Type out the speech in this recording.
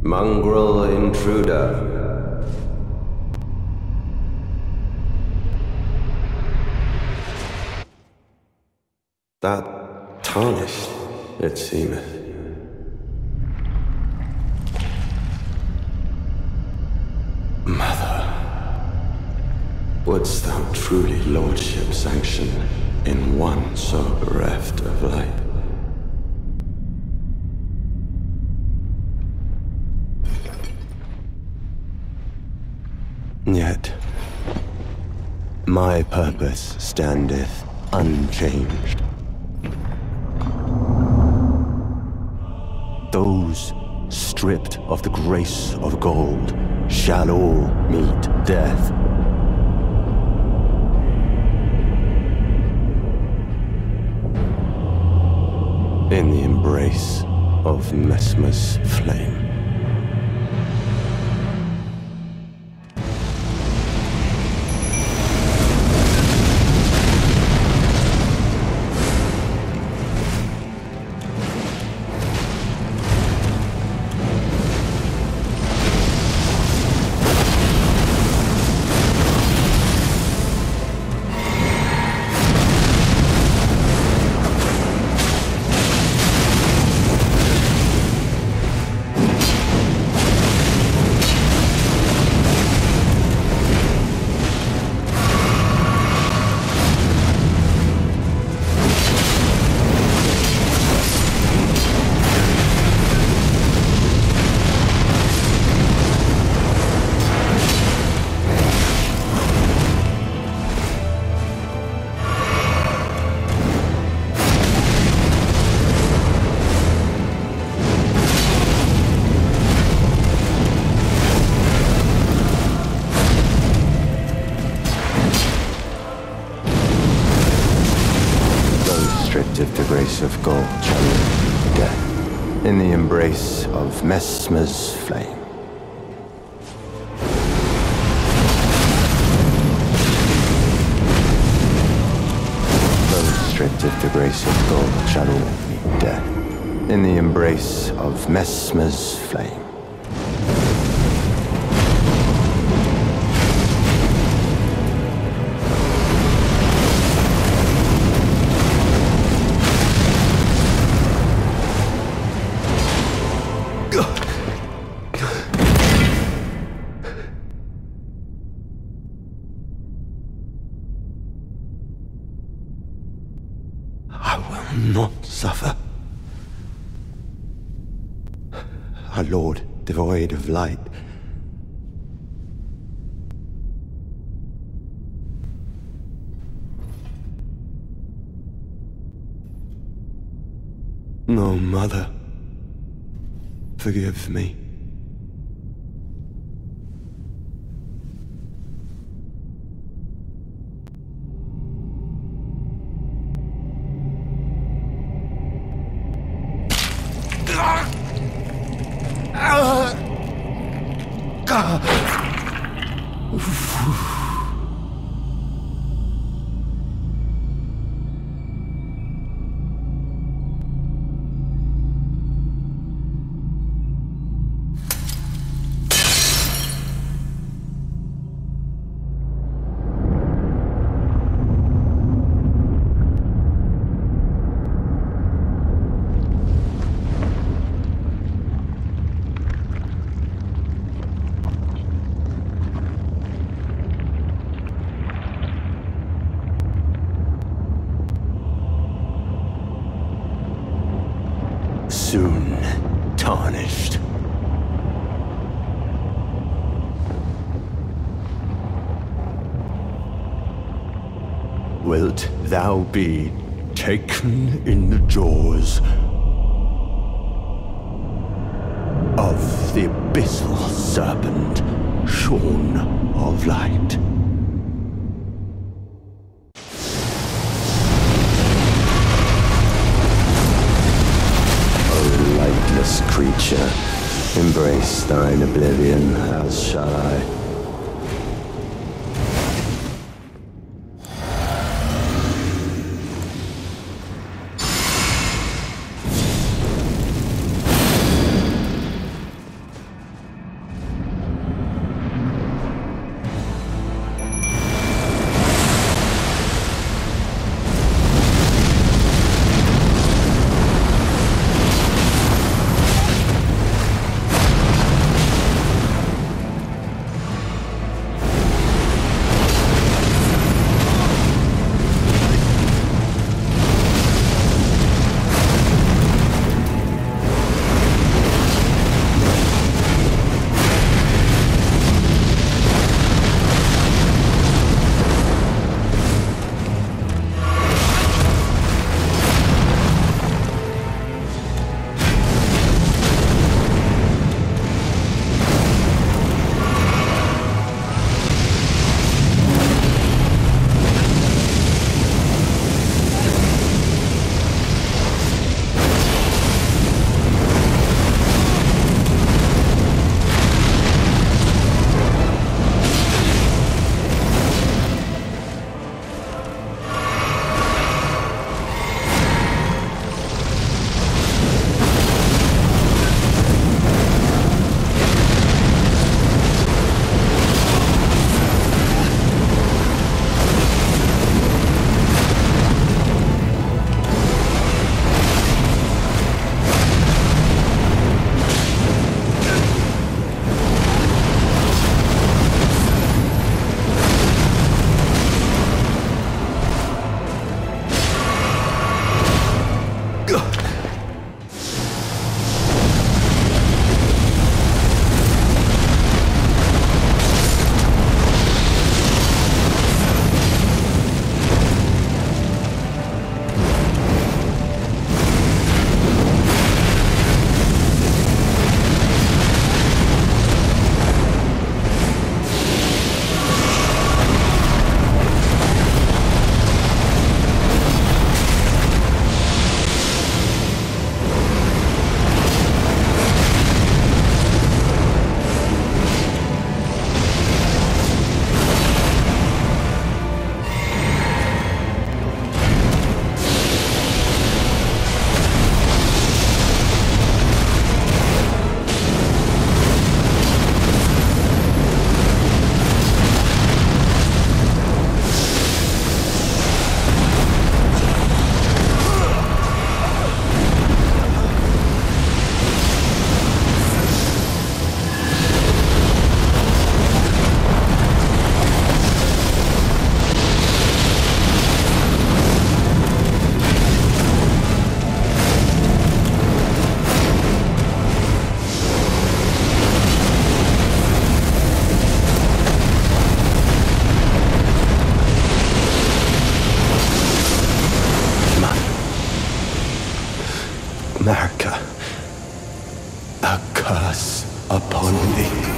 Mongrel intruder. That tarnished, it seemeth. Mother, wouldst thou truly lordship sanction in one so bereft of light? Yet, my purpose standeth unchanged. Those stripped of the grace of gold shall all meet death. In the embrace of Messmer's flame. Of the grace of gold shall meet death in the embrace of Messmer's flame. Those stripped of the grace of gold shall all meet death in the embrace of Messmer's flame. Not suffer. Our Lord, devoid of light. No, Mother, forgive me. Soon tarnished. Wilt thou be taken in the jaws of the abyssal serpent, shorn of light? Lightless creature, embrace thine oblivion, as shall I. upon me.